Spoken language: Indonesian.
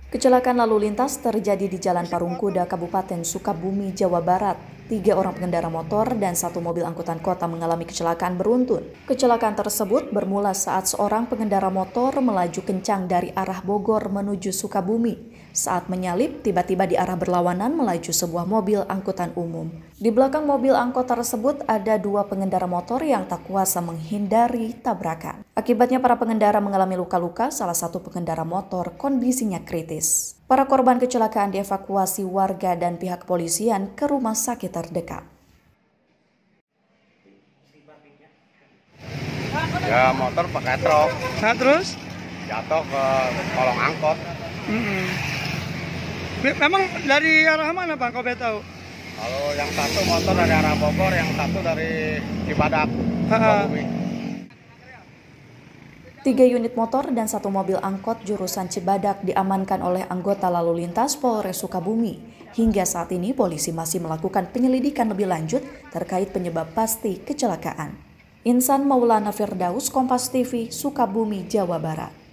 Kecelakaan lalu lintas terjadi di Jalan Parungkuda, Kabupaten Sukabumi, Jawa Barat. 3 orang pengendara motor dan 1 mobil angkutan kota mengalami kecelakaan beruntun. Kecelakaan tersebut bermula saat seorang pengendara motor melaju kencang dari arah Bogor menuju Sukabumi. Saat menyalip, tiba-tiba di arah berlawanan melaju sebuah mobil angkutan umum. Di belakang mobil angkot tersebut ada 2 pengendara motor yang tak kuasa menghindari tabrakan. Akibatnya para pengendara mengalami luka-luka, salah satu pengendara motor kondisinya kritis. Para korban kecelakaan dievakuasi warga dan pihak kepolisian ke rumah sakit terdekat. Ya motor pakai truk. Nah terus? Jatuh ke kolong angkot. Memang dari arah mana Pak, kau tahu? Kalau yang satu motor dari arah Bogor, yang satu dari Cibadak. Sukabumi. 3 unit motor dan 1 mobil angkot jurusan Cibadak diamankan oleh anggota lalu lintas Polres Sukabumi. Hingga saat ini polisi masih melakukan penyelidikan lebih lanjut terkait penyebab pasti kecelakaan. Insan Maulana Firdaus, Kompas TV, Sukabumi, Jawa Barat.